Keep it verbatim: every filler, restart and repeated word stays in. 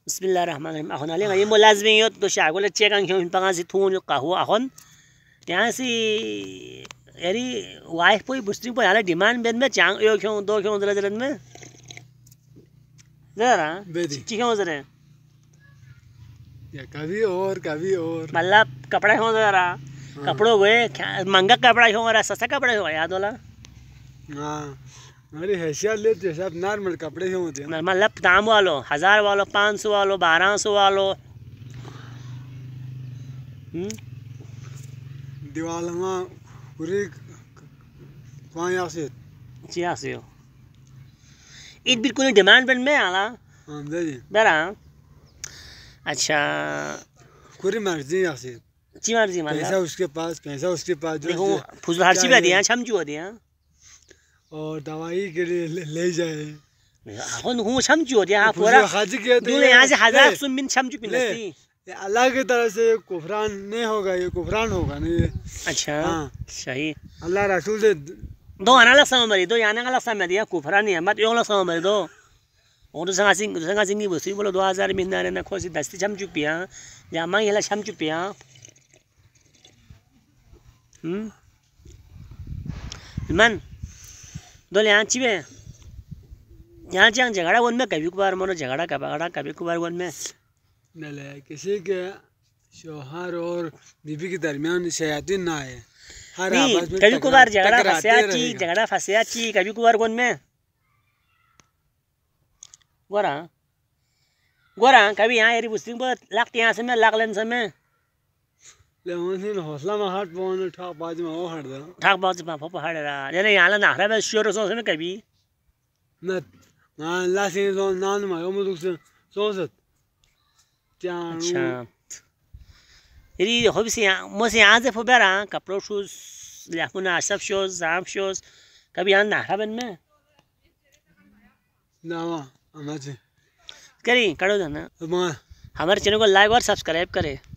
Bismillahirrahmanirrahim. Ahon ali ngayon mo lazmi yot do siya gula check ang yung pangasi thun yung kahu ahon. Yan si yari wife po busting po hala demand ben में चांग यो क्यों दो क्यों जरा जरा में जरा ची क्यों जरा या कभी और कभी और मतलब कपड़े क्यों जरा कपड़ों गए महंगा कपड़ा क्यों रहा सस्ता कपड़ा क्यों याद वाला हाँ हमारी हैसियत लेते सब नॉर्मल कपड़े क्यों होते हैं मतलब दाम वालों हजार वालों पाँच सौ वालों बारह सौ वालों दीवार में पूरी कहाँ यहाँ से चिया से हो इत बिल्कुल डिमांड बन में आला हाँ जी बरा अच्छा पूरी मर्जी यहाँ से ची मर्जी मतलब पैसा उसके पास पैसा उसके पास देखो फुजल हर चीज़ भी दिया छमचू दिया और दवाई के लिए ले, ले जाए हूँ हूँ छमचू दिया पूरा दूल्हे यहाँ से हजार सुन बिन छमचू पिनती अल्लाह की तरफ से कुफरान नहीं होगा ये कुफरान होगा नहीं अच्छा हाँ सही अल्लाह रसूल से दो आना लग समय दो याना लग समय दिया कुफरान नहीं है मत योग लग समय दो और दूसरा सिंह दूसरा सिंह की बुस्ती बोलो दो हजार महीना रहना खोसी दस्ती छमचू पिया या मांग ये छमचू पिया हम्म मन दो यहाँ चिवे यहाँ चांग झगड़ा वन में कभी कभार मनो झगड़ा कबाड़ा कभी कभार वन में नहीं किसी के शौहर और बीवी के दरमियान शयातीन ना है हर आपस में कभी कभार झगड़ा फंसया ची झगड़ा फंसया ची कभी कभार वन में गोरा गोरा कभी यहाँ यारी बुस्तिंग पर लगते यहाँ से मैं लाग लेन से मैं ले उन्हें हौसला में हाथ पाँव ठाक बाज में वो हट दो ठाक बाज में पापा हट रहा जैसे यहाँ ला नाहरा में श्योर सोच में कभी न ना लासी तो नान में वो मुझे से सोचत अच्छा यदि हो भी से मुझे यहाँ से फुबेरा कपड़ों शूज लाखुना सब शूज जाम शूज कभी यहाँ नाहरा बन में नावा हमारे करी करो जाना हमारे हमारे चैनल को लाइक और सब्सक्राइब करें।